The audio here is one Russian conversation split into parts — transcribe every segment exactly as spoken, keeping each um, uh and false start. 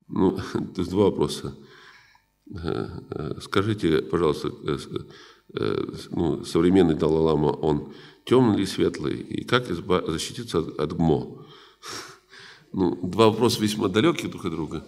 Ну, то есть два вопроса. Скажите, пожалуйста, ну, современный Далай-лама, он темный или светлый? И как изба- защититься от, от ГМО? Ну, два вопроса весьма далекие друг от друга.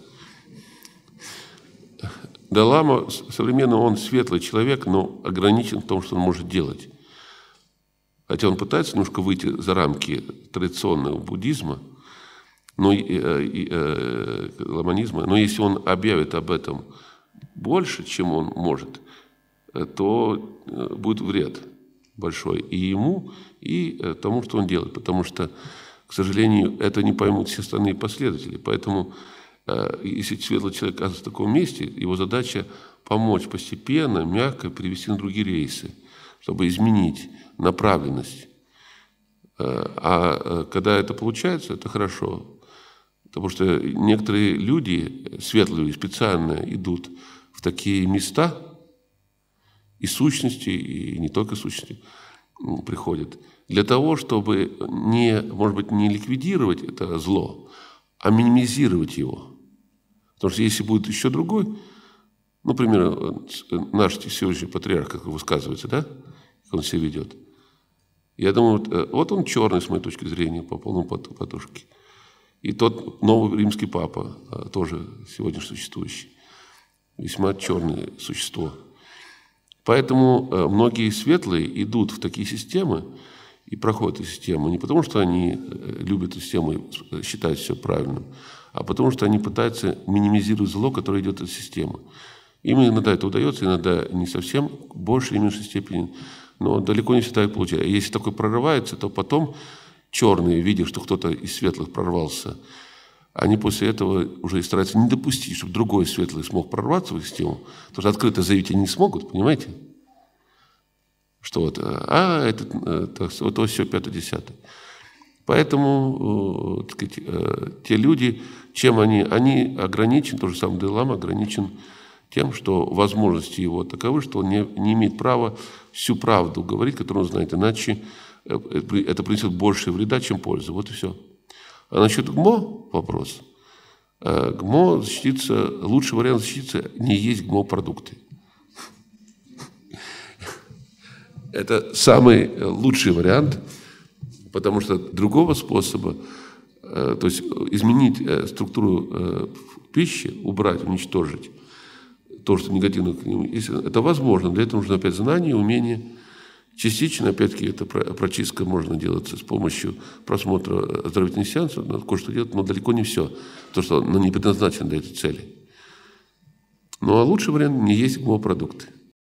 Далай-лама современный, он светлый человек, но ограничен в том, что он может делать. Хотя он пытается немножко выйти за рамки традиционного буддизма, но и, и, и, э, ламанизма, но если он объявит об этом больше, чем он может, то будет вред большой и ему, и тому, что он делает. Потому что, к сожалению, это не поймут все остальные последователи. Поэтому, если светлый человек оказывается в таком месте, его задача помочь постепенно, мягко перевести на другие рейсы, чтобы изменить направленность. А когда это получается, это хорошо. Потому что некоторые люди, светлые, специально идут в такие места, и сущности, и не только сущности приходят, для того, чтобы, не, может быть, не ликвидировать это зло, а минимизировать его. Потому что если будет еще другой, ну, например, наш сегодняшний патриарх, как высказывается, да, как он себя ведет, я думаю, вот он черный, с моей точки зрения, по полному потушке. И тот новый римский папа, тоже сегодня существующий, весьма черное существо. Поэтому многие светлые идут в такие системы и проходят эти системы не потому, что они любят эту систему и считают все правильным, а потому что они пытаются минимизировать зло, которое идет от системы. Им иногда это удается, иногда не совсем, в большей или меньшей степени, но далеко не всегда это получается. Если такое прорывается, то потом черные, видя, что кто-то из светлых прорвался, они после этого уже стараются не допустить, чтобы другой светлый смог прорваться в их систему, потому что открыто заявить они не смогут, понимаете? Что вот, а, это, так, вот то все, пятое, десятое. Поэтому, так сказать, те люди, чем они, они ограничены, то же самое Далай-лама ограничен тем, что возможности его таковы, что он не, не имеет права всю правду говорить, которую он знает, иначе это принесет больше вреда, чем пользы. Вот и все. А насчет ГМО вопрос. ГМО защититься, лучший вариант защититься не есть ГМО-продукты. Это самый лучший вариант, потому что другого способа, то есть изменить структуру пищи, убрать, уничтожить то, что негативно к нему, это возможно. Для этого нужно опять знание, умение. Частично, опять-таки, эта прочистка можно делать с помощью просмотра оздоровительных сеансов, кое-что делать, но далеко не все, то, что не предназначено для этой цели. Ну, а лучший вариант – не есть ГМО-продукты.